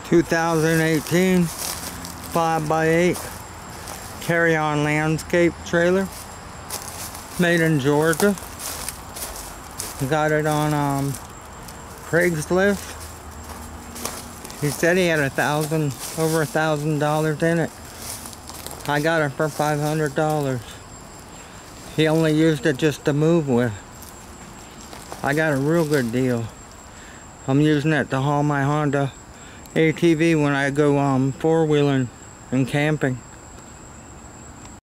2018 5x8 carry-on landscape trailer, made in Georgia. Got it on Craigslist. He said he had over $1,000 in it. I got it for $500. He only used it just to move with. I got a real good deal. I'm using it to haul my Honda ATV when I go four-wheeling and camping.